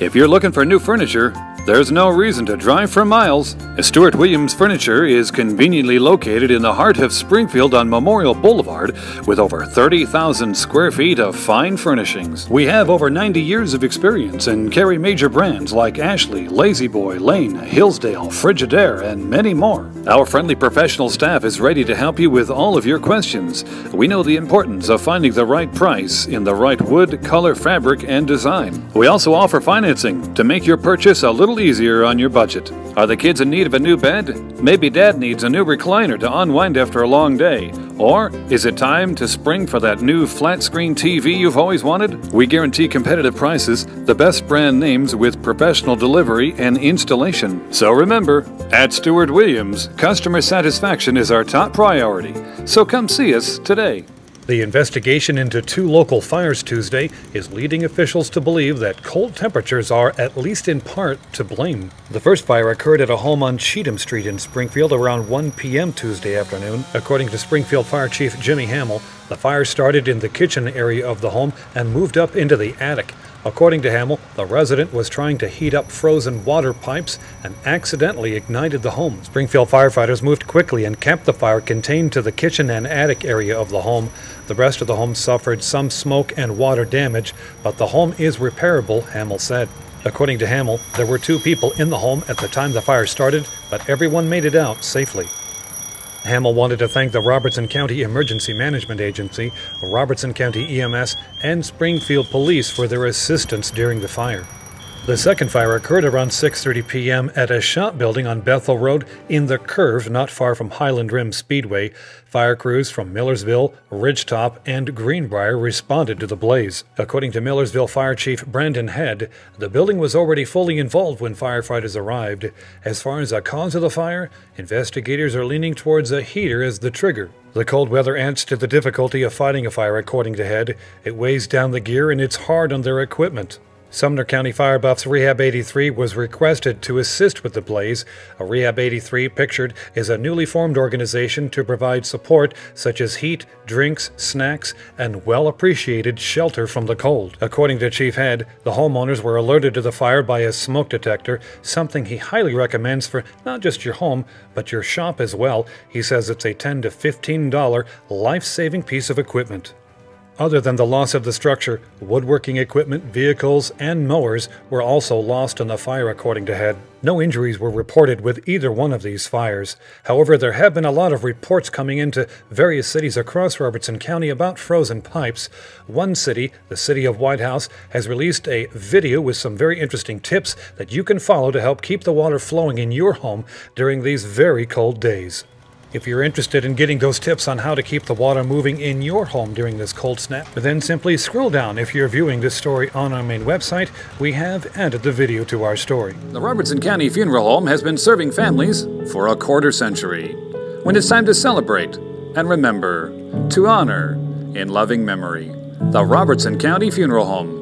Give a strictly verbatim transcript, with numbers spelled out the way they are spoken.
If you're looking for new furniture, there's no reason to drive for miles. Stewart Williams Furniture is conveniently located in the heart of Springfield on Memorial Boulevard with over thirty thousand square feet of fine furnishings. We have over ninety years of experience and carry major brands like Ashley, La-Z-Boy, Lane, Hillsdale, Frigidaire, and many more. Our friendly professional staff is ready to help you with all of your questions. We know the importance of finding the right price in the right wood, color, fabric, and design. We also offer financing to make your purchase a little easier on your budget. Are the kids in need of a new bed? Maybe Dad needs a new recliner to unwind after a long day. Or is it time to spring for that new flat-screen T V you've always wanted? We guarantee competitive prices, the best brand names with professional delivery and installation. So remember, at Stewart Williams, customer satisfaction is our top priority. So come see us today. The investigation into two local fires Tuesday is leading officials to believe that cold temperatures are, at least in part, to blame. The first fire occurred at a home on Cheatham Street in Springfield around one p m Tuesday afternoon. According to Springfield Fire Chief Jimmy Hamill, the fire started in the kitchen area of the home and moved up into the attic. According to Hamill, the resident was trying to heat up frozen water pipes and accidentally ignited the home. Springfield firefighters moved quickly and kept the fire contained to the kitchen and attic area of the home. The rest of the home suffered some smoke and water damage, but the home is repairable, Hamill said. According to Hamill, there were two people in the home at the time the fire started, but everyone made it out safely. Hamill wanted to thank the Robertson County Emergency Management Agency, Robertson County E M S, and Springfield Police for their assistance during the fire. The second fire occurred around six thirty p m at a shop building on Bethel Road in the Curve, not far from Highland Rim Speedway. Fire crews from Millersville, Ridgetop, and Greenbrier responded to the blaze. According to Millersville Fire Chief Brandon Head, the building was already fully involved when firefighters arrived. As far as the cause of the fire, investigators are leaning towards a heater as the trigger. The cold weather adds to the difficulty of fighting a fire, according to Head. It weighs down the gear and it's hard on their equipment. Sumner County Fire Buffs Rehab eighty-three was requested to assist with the blaze. A Rehab eighty-three, pictured, is a newly formed organization to provide support such as heat, drinks, snacks, and well-appreciated shelter from the cold. According to Chief Head, the homeowners were alerted to the fire by a smoke detector, something he highly recommends for not just your home, but your shop as well. He says it's a ten to fifteen dollar life-saving piece of equipment. Other than the loss of the structure, woodworking equipment, vehicles, and mowers were also lost in the fire, according to Head. No injuries were reported with either one of these fires. However, there have been a lot of reports coming into various cities across Robertson County about frozen pipes. One city, the city of White House, has released a video with some very interesting tips that you can follow to help keep the water flowing in your home during these very cold days. If you're interested in getting those tips on how to keep the water moving in your home during this cold snap, then simply scroll down. If you're viewing this story on our main website, we have added the video to our story. The Robertson County Funeral Home has been serving families for a quarter century. When it's time to celebrate and remember, to honor in loving memory, the Robertson County Funeral Home.